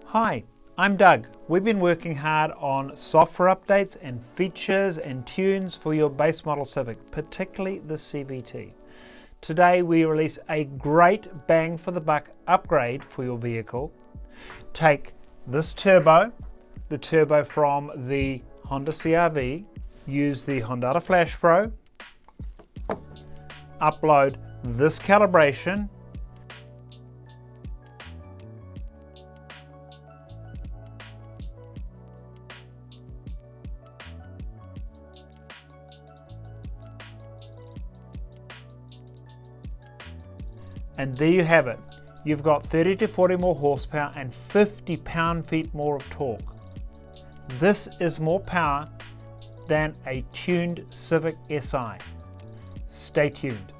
Hi, I'm Doug. We've been working hard on software updates and features and tunes for your base model Civic, particularly the CVT. Today we release a great bang for the buck upgrade for your vehicle. Take this turbo, the turbo from the Honda CRV, use the Hondata FlashPro, upload this calibration, and there you have it. You've got 30 to 40 more horsepower and 50 pound-feet more of torque. This is more power than a tuned Civic Si. Stay tuned.